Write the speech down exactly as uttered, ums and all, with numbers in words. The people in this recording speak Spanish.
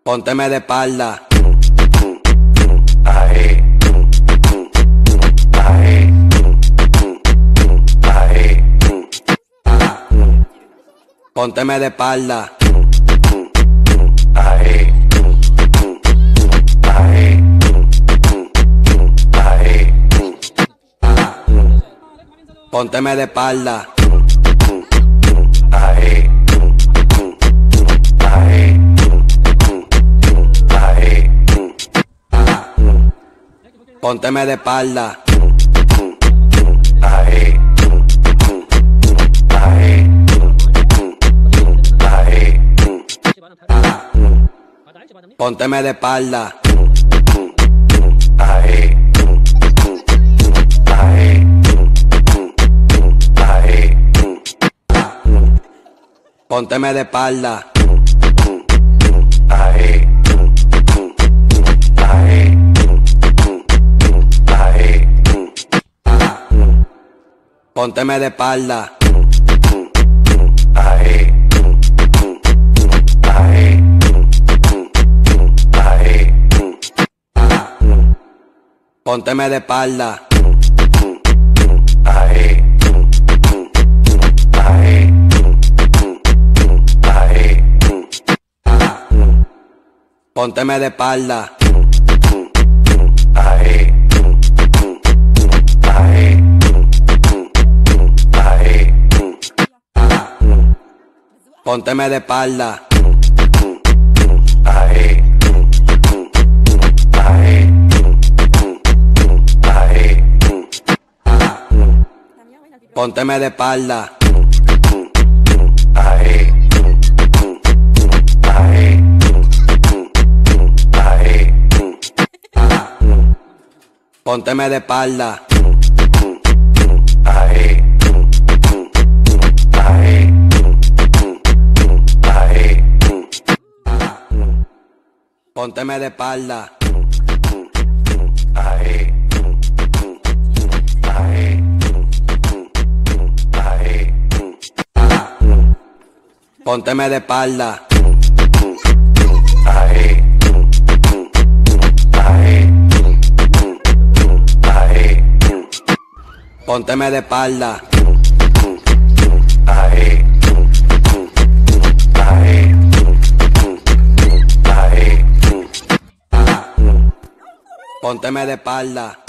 Pónteme de espalda. Ahí, ahí, ahí, Pónteme de espalda. ahí, ahí, ahí, Pónteme de espalda. ahí, ahí, ahí, Pónteme de espalda. ahí, ahí, ahí, Pónteme de espalda. ahí, ahí, ahí, Pónteme de espalda. ahí, ahí, ahí, Pónteme de espalda. ahí, ahí, ahí, Pónteme de espalda. ahí, ahí, ahí, Pónteme de espalda. ahí, ahí, ahí, Pónteme de espalda. ahí, ahí, ahí, Pónteme de espalda. ahí, ahí, ahí, Pónteme de espalda. ahí, ahí, ahí, Pónteme de espalda. ahí, ahí, ahí, Pónteme de espalda. ahí, ahí, ahí, Pónteme de espalda. ahí, ahí, ahí, Pónteme de espalda.